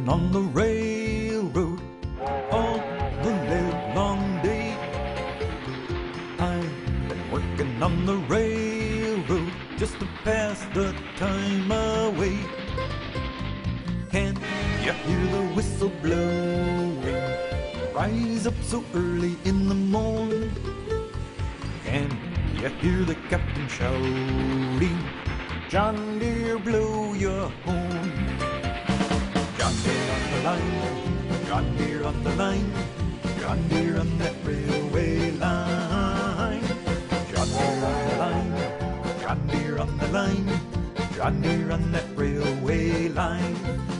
on the railroad all the live long day. I've been working on the railroad just to pass the time away. Can you hear the whistle blowing? Rise up so early in the morning. Can you hear the captain shouting? John Deere, blow your horn. John Deere on the line, John Deere on the line, John Deere on that railway line. John Deere on the line, John Deere on the line, John Deere on that railway line.